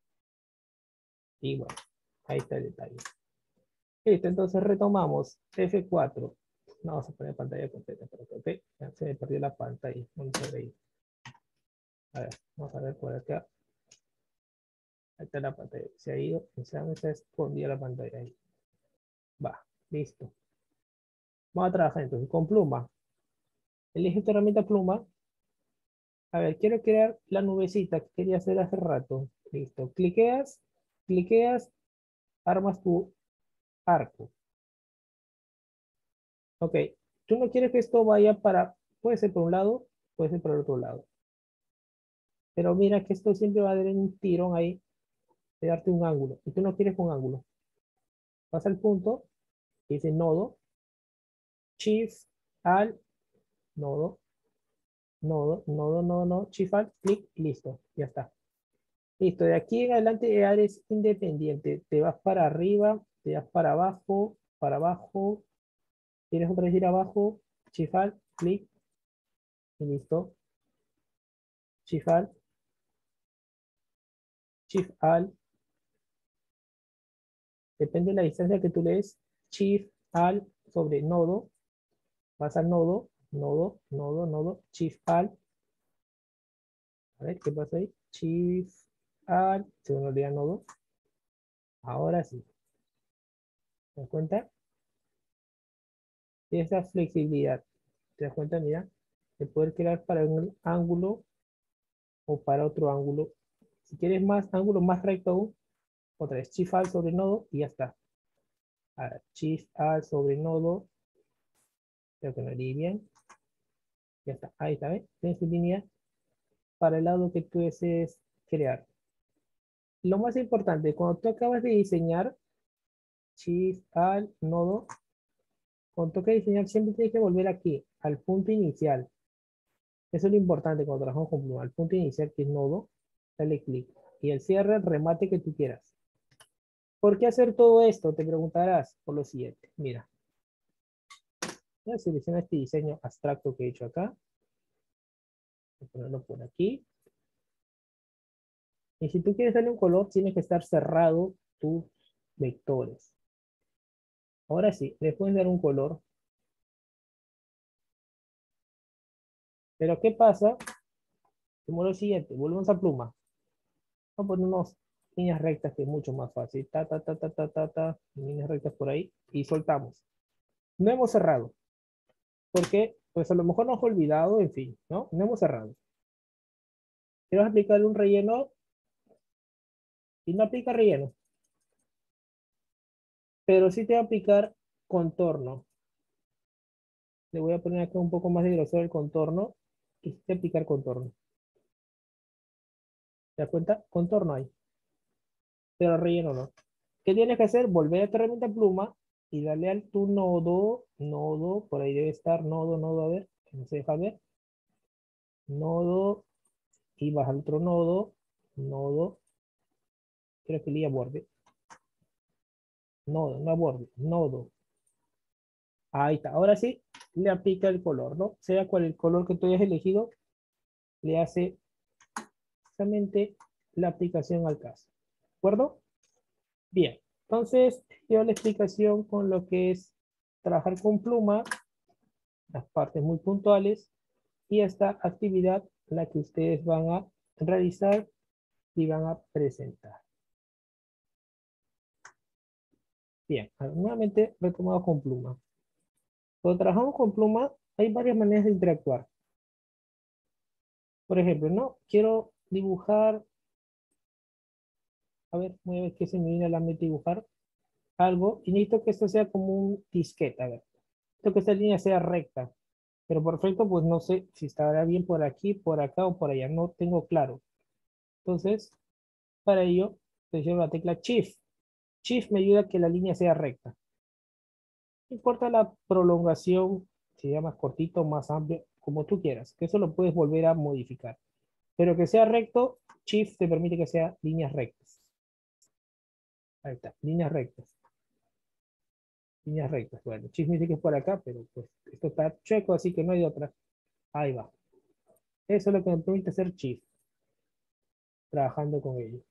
Y bueno, ahí está el detalle. Listo, entonces retomamos. F cuatro. No, vamos a poner pantalla completa. Pero, ok, ya se me perdió la pantalla. Vamos a ver. A ver, vamos a ver por acá. Ahí está la pantalla. Se ha ido. Se ha escondido la pantalla ahí. Va, listo. Vamos a trabajar entonces con pluma. Elige tu herramienta pluma. A ver, quiero crear la nubecita que quería hacer hace rato. Listo. Cliqueas, cliqueas, armas tu arco. Ok. Tú no quieres que esto vaya para, puede ser por un lado, puede ser por el otro lado. Pero mira que esto siempre va a tener un tirón ahí de darte un ángulo. Y tú no quieres un ángulo. Vas al punto, que dice nodo, shift, al, nodo, nodo, nodo, nodo, nodo, Shift Alt, clic, y listo, ya está. Listo, de aquí en adelante eres independiente. Te vas para arriba, te vas para abajo, para abajo. ¿Quieres otra vez ir abajo? Shift Alt, clic, y listo. Shift Alt, Shift Alt. Depende de la distancia que tú le des. Shift Alt sobre nodo. Vas al nodo, nodo, nodo, nodo. Shift Alt. A ver, ¿qué pasa ahí? Shift Alt. Se me olvida nodo. Ahora sí. ¿Te das cuenta? Y esa flexibilidad. ¿Te das cuenta? Mira, de poder crear para un ángulo o para otro ángulo. Si quieres más ángulo más recto aún, otra vez Shift Alt sobre nodo y ya está. Ahora, Shift Alt sobre nodo. Creo que no haría bien. Ya está. Ahí está, ¿ves? Tienes tu línea para el lado que tú desees crear. Lo más importante, cuando tú acabas de diseñar, Shift Alt nodo, cuando toca diseñar, siempre tienes que volver aquí, al punto inicial. Eso es lo importante cuando trabajamos con Pluma. Al punto inicial, que es nodo, dale clic. Y el cierre, el remate que tú quieras. ¿Por qué hacer todo esto? Te preguntarás por lo siguiente. Mira. Voy a seleccionar este diseño abstracto que he hecho acá. Voy a ponerlo por aquí. Y si tú quieres darle un color, tienes que estar cerrado tus vectores. Ahora sí, le puedes dar un color. Pero ¿qué pasa? Como lo siguiente, volvemos a Pluma. Vamos a poner unas líneas rectas que es mucho más fácil. Ta, ta, ta, ta, ta, ta, ta. Líneas rectas por ahí. Y soltamos. No hemos cerrado. Porque, pues a lo mejor nos hemos olvidado, en fin, ¿no? No hemos cerrado. Quiero aplicarle un relleno y no aplica relleno. Pero sí te va a aplicar contorno. Le voy a poner acá un poco más de grosor el contorno. Y sí te va a aplicar contorno. ¿Te das cuenta? Contorno hay. Pero relleno no. ¿Qué tienes que hacer? Volver a tu herramienta Pluma y darle al tu nodo, nodo, por ahí debe estar, nodo, nodo, a ver, que no se deja ver. Nodo, y vas al otro nodo, nodo, creo que le borde. Nodo, no borde, nodo. Ahí está. Ahora sí, le aplica el color, ¿no? Sea cual el color que tú hayas elegido, le hace exactamente la aplicación al caso. ¿De acuerdo? Bien. Entonces, yo la explicación con lo que es trabajar con Pluma, las partes muy puntuales, y esta actividad la que ustedes van a realizar y van a presentar. Bien, nuevamente retomado con Pluma. Cuando trabajamos con Pluma, hay varias maneras de interactuar. Por ejemplo, no quiero dibujar, a ver, voy a ver qué se me viene a la mente dibujar algo, y necesito que esto sea como un disquete, a ver. Necesito que esta línea sea recta, pero perfecto, pues no sé si estará bien por aquí, por acá o por allá, no tengo claro. Entonces, para ello, presiono la tecla Shift. Shift me ayuda a que la línea sea recta. No importa la prolongación, si sea más cortito, más amplio, como tú quieras, que eso lo puedes volver a modificar. Pero que sea recto, Shift te permite que sea líneas rectas. Ahí está, líneas rectas. Líneas rectas. Bueno, Shift me dice que es por acá, pero pues esto está chueco, así que no hay otra. Ahí va. Eso es lo que me permite hacer Shift, trabajando con ello.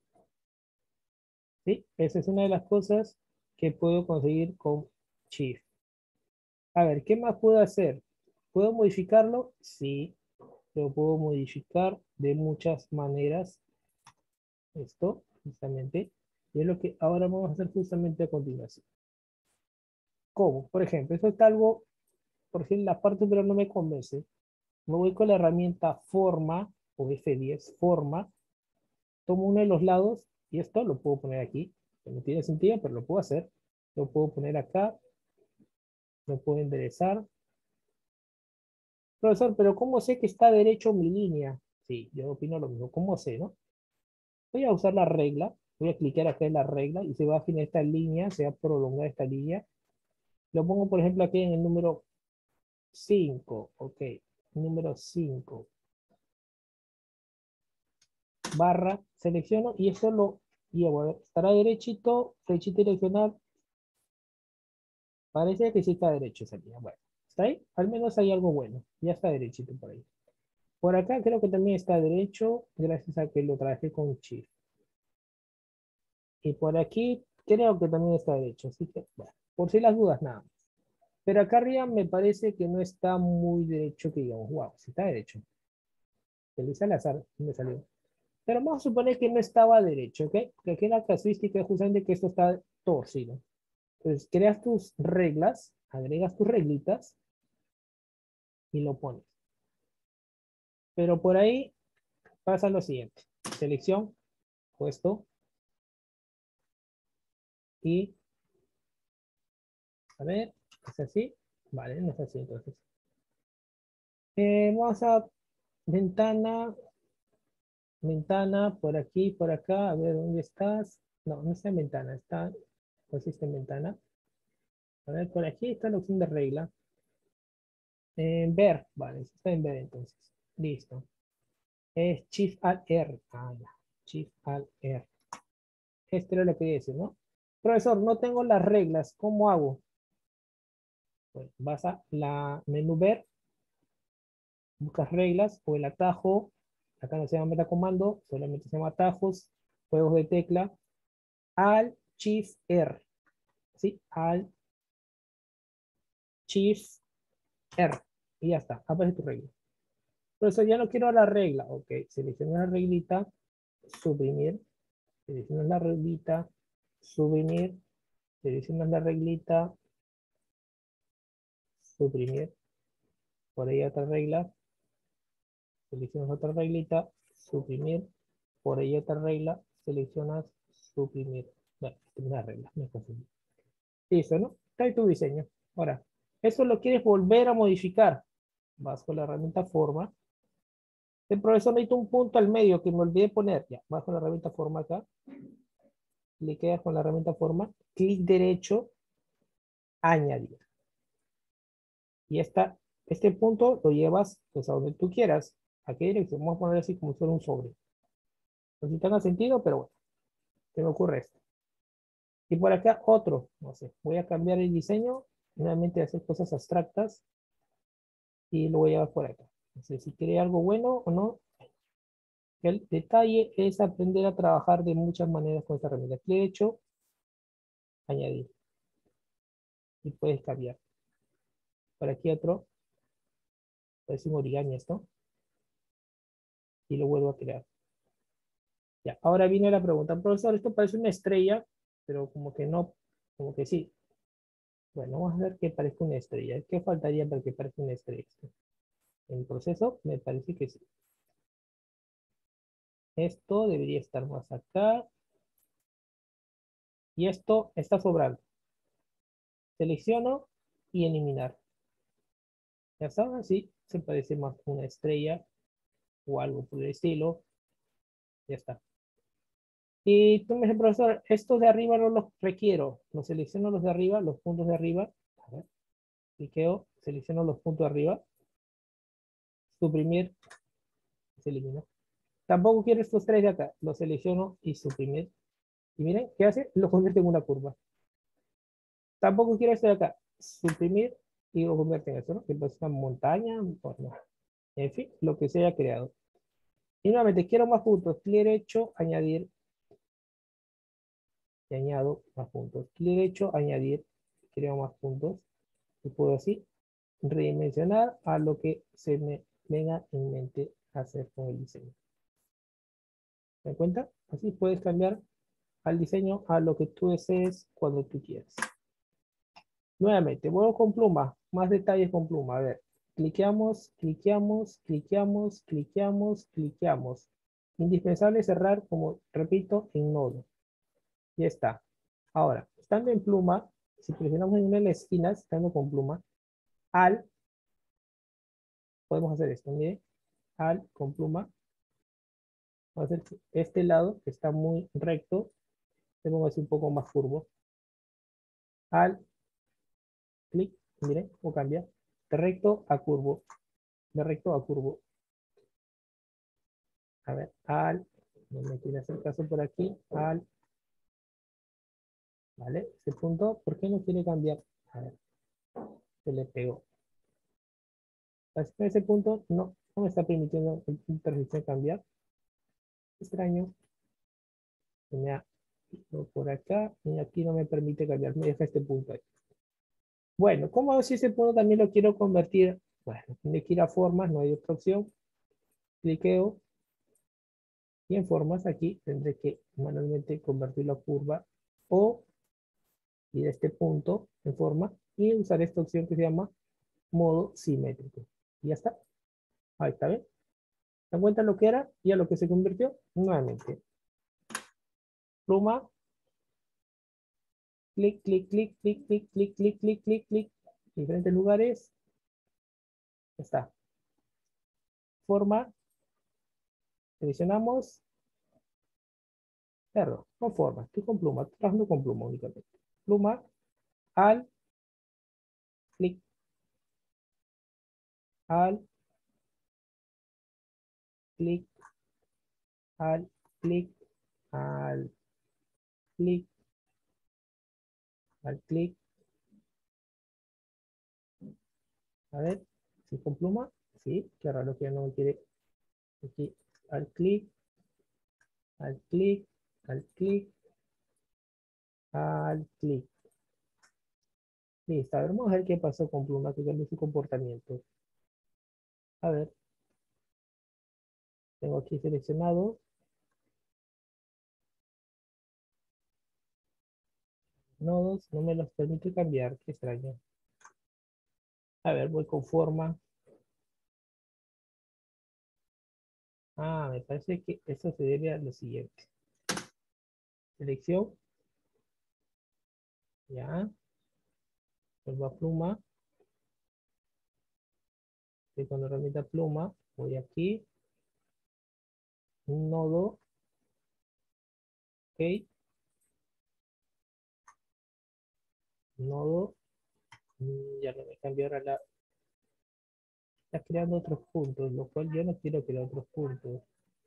¿Sí? Esa es una de las cosas que puedo conseguir con Shift. A ver, ¿qué más puedo hacer? ¿Puedo modificarlo? Sí, lo puedo modificar de muchas maneras. Esto, justamente, y es lo que ahora vamos a hacer justamente a continuación. ¿Cómo? Por ejemplo, esto está algo, por ejemplo, la parte pero no me convence. Me voy con la herramienta forma, o F diez, forma, tomo uno de los lados, y esto lo puedo poner aquí. No tiene sentido, pero lo puedo hacer. Lo puedo poner acá, lo puedo enderezar. Profesor, pero ¿cómo sé que está derecho mi línea? Sí, yo opino lo mismo. ¿Cómo sé, no? Voy a usar la regla. Voy a clicar acá en la regla y se va a afinar esta línea, se va a prolongar esta línea. Lo pongo, por ejemplo, aquí en el número cinco. Ok. número cinco. Barra, selecciono y eso lo llevo. A ver, estará derechito, flechita direccional. Parece que sí está derecho esa línea. Bueno, ¿está ahí? Al menos hay algo bueno. Ya está derechito por ahí. Por acá creo que también está derecho, gracias a que lo traje con Shift. Y por aquí creo que también está derecho. Así que, bueno, por si las dudas, nada más. Pero acá arriba me parece que no está muy derecho que digamos. Wow, sí está derecho. Feliz al azar, me salió. Pero vamos a suponer que no estaba derecho, ¿ok? Que aquí la casuística es justamente que esto está torcido. Entonces, creas tus reglas, agregas tus reglitas y lo pones. Pero por ahí pasa lo siguiente. Selección, puesto y, a ver, ¿es así? Vale, no es así entonces. Eh, vamos a ventana, ventana, por aquí, por acá, a ver, ¿dónde estás? No, no está en ventana, está, no existe en ventana. A ver, por aquí está la opción de regla. En ver, vale, está en ver entonces. Listo. Es Shift Alt R. Ah, ya. Shift Alt R. Esto era lo que quería decir, ¿no? Profesor, no tengo las reglas. ¿Cómo hago? Pues vas a la menú ver, buscas reglas o el atajo. Acá no se llama metacomando, solamente se llama atajos, juegos de tecla. Alt Shift R. ¿Sí? Alt Shift R. Y ya está. Aparece tu regla. Profesor, ya no quiero la regla. Ok, selecciona la reglita, suprimir. Seleccionas la reglita, suprimir, seleccionas la reglita, suprimir, por ahí otra regla, seleccionas otra reglita, suprimir, por ahí otra regla, seleccionas, suprimir. Bueno, esta es la regla, me confundí. Listo, ¿no? Está ahí tu diseño. Ahora, eso lo quieres volver a modificar. Vas con la herramienta forma. El profesor necesita un punto al medio que me olvidé poner. Ya, vas con la herramienta forma acá. Le quedas con la herramienta forma. Clic derecho, añadir. Y esta, este punto lo llevas pues, a donde tú quieras. ¿A qué dirección? Vamos a poner así como si fuera un sobre. No sé si tenga sentido, pero bueno, se me ocurre esto. Y por acá otro, no sé, voy a cambiar el diseño, nuevamente hacer cosas abstractas y lo voy a llevar por acá. No sé si quiere algo bueno o no. El detalle es aprender a trabajar de muchas maneras con esta herramienta. Clic derecho, añadir. Y puedes cambiar. Por aquí otro, parece un origami esto. Y lo vuelvo a crear. Ya, ahora viene la pregunta, profesor, esto parece una estrella, pero como que no, como que sí. Bueno, vamos a ver que parezca una estrella. ¿Qué faltaría para que parezca una estrella? En el proceso, me parece que sí. Esto debería estar más acá. Y esto está sobrando. Selecciono y eliminar. Ya está, así se parece más a una estrella o algo por el estilo. Ya está. Y tú me dices, profesor, estos de arriba no los requiero. Los selecciono los de arriba, los puntos de arriba. A ver, cliqueo, selecciono los puntos de arriba. Suprimir, se elimina. Tampoco quiero estos tres de acá. Los selecciono y suprimir. Y miren, ¿qué hace? Lo convierte en una curva. Tampoco quiero este de acá. Suprimir y lo convierte en esto, ¿no? Que es una montaña, o no. En fin, lo que se haya creado. Y nuevamente, quiero más puntos. Clic derecho, añadir. Y añado más puntos. Clic derecho, añadir. Creo más puntos. Y puedo así redimensionar a lo que se me venga en mente hacer con el diseño. ¿Me das cuenta? Así puedes cambiar al diseño a lo que tú desees cuando tú quieras. Nuevamente, vuelvo con pluma. Más detalles con pluma. A ver, cliqueamos, cliqueamos, cliqueamos, cliqueamos, cliqueamos. Indispensable cerrar, como repito, en nodo. Ya está. Ahora, estando en pluma, si presionamos en una de las esquinas, estando con pluma, al, podemos hacer esto, mire, al con pluma. Vamos a hacer que este lado, que está muy recto, le pongo así un poco más curvo. Al, clic, miren cómo cambia. De recto a curvo. ¿De recto a curvo? A ver, al, no me quiere hacer caso por aquí, al, ¿vale? Ese punto, ¿por qué no quiere cambiar? A ver, se le pegó. Hasta ese punto no, no me está permitiendo el intersección cambiar. Extraño. Se me ha ido por acá y aquí no me permite cambiar. Me deja este punto ahí. Bueno, ¿cómo si ese punto también lo quiero convertir? Bueno, tiene que ir a formas, no hay otra opción. Cliqueo y en formas aquí tendré que manualmente convertir la curva o ir a este punto en forma y usar esta opción que se llama modo simétrico. Y ya está. Ahí está, ¿ven? ¿Se dan cuenta lo que era y a lo que se convirtió? Nuevamente. Pluma. Clic, clic, clic, clic, clic, clic, clic, clic, clic, clic. Diferentes lugares. Ya está. Forma. Seleccionamos. Error. No forma. Estoy con pluma. Estoy trabajando con pluma únicamente. Pluma. Al. Clic. Al. Clic. Al. Clic. Al. Clic. Al clic. A ver. ¿Sí con pluma? Sí. Qué raro que ya no me quiere. Aquí. Al clic. Al clic. Al clic. Al clic. Listo. A ver, vamos a ver qué pasó con pluma, que cambió su comportamiento. A ver. Tengo aquí seleccionado. Nodos, no me los permite cambiar, qué extraño. A ver, voy con forma. Ah, me parece que eso se debe a lo siguiente. Selección. Ya. Vuelvo a pluma. Y con la herramienta pluma, voy aquí. Un nodo. Ok. Nodo. Mm, Ya no me cambió ahora la. Está creando otros puntos, lo cual yo no quiero crear otros puntos.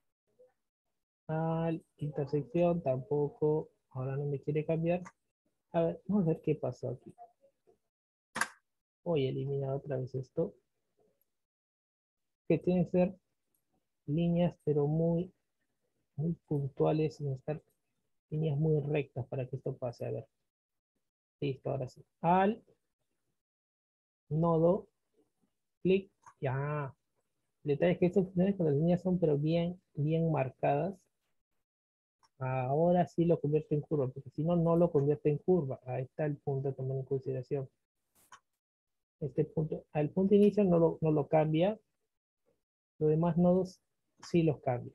Al intersección tampoco. Ahora no me quiere cambiar. A ver, vamos a ver qué pasó aquí. Voy a eliminar otra vez esto. Que tienen que ser líneas, pero muy, muy puntuales, sin estar líneas muy rectas para que esto pase. A ver. Listo, ahora sí. Al nodo, clic, ya. Detalles que estos funciones cuando las líneas son pero bien, bien marcadas. Ahora sí lo convierte en curva, porque si no, no lo convierte en curva. Ahí está el punto a tomar en consideración. Este punto, al punto inicio no lo, no lo cambia. Los demás nodos sí los cambia.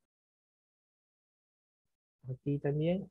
Aquí también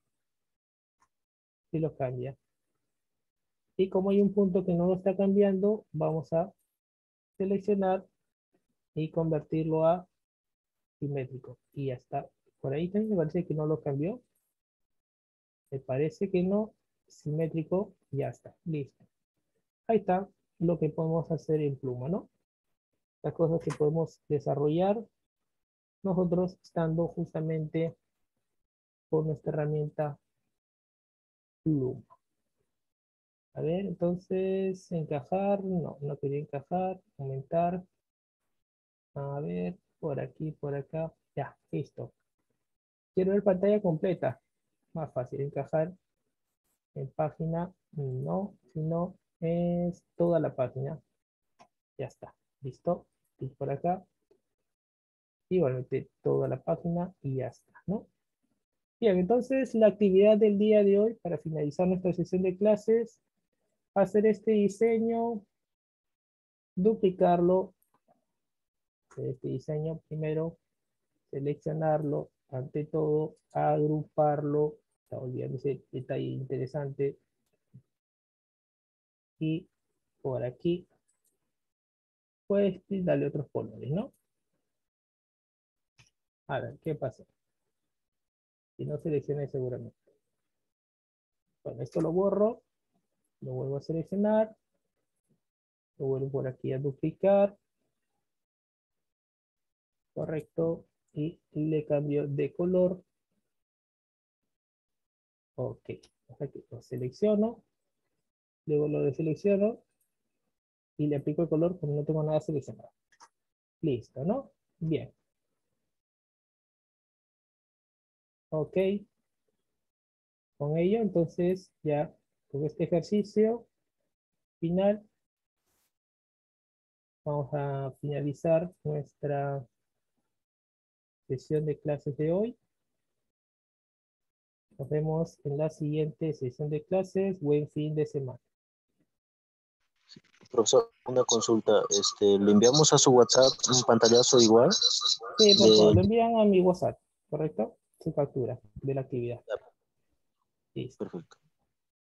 sí los cambia. Y como hay un punto que no lo está cambiando, vamos a seleccionar y convertirlo a simétrico. Y ya está. Por ahí también me parece que no lo cambió. Me parece que no. Simétrico. Ya está. Listo. Ahí está lo que podemos hacer en pluma, ¿no? Las cosas que podemos desarrollar nosotros estando justamente con nuestra herramienta pluma. A ver, entonces, encajar. No, no quería encajar. Aumentar. A ver, por aquí, por acá. Ya, listo. Quiero ver pantalla completa. Más fácil encajar en página. No, sino es toda la página. Ya está. Listo. Clic por acá. Igualmente toda la página y ya está, ¿no? Bien, entonces la actividad del día de hoy para finalizar nuestra sesión de clases, hacer este diseño, duplicarlo, este diseño primero, seleccionarlo, ante todo, agruparlo, está olvidando ese detalle interesante, y por aquí, pues darle otros colores, ¿no? A ver, ¿qué pasa? Si no seleccioné seguramente. Bueno, esto lo borro, lo vuelvo a seleccionar, lo vuelvo por aquí a duplicar, Correcto. Y le cambio de color. Ok. Aquí lo selecciono. Luego lo deselecciono. Y le aplico el color como no tengo nada seleccionado. Listo, ¿no? Bien. Ok. Con ello, entonces, ya con este ejercicio final, vamos a finalizar nuestra sesión de clases de hoy. Nos vemos en la siguiente sesión de clases. Buen fin de semana.
Profesor, una consulta. Este, ¿le enviamos a su WhatsApp un pantallazo igual?
Sí, por favor,
De...
lo envían a mi WhatsApp, ¿correcto? Su captura de la actividad. Listo.
Perfecto.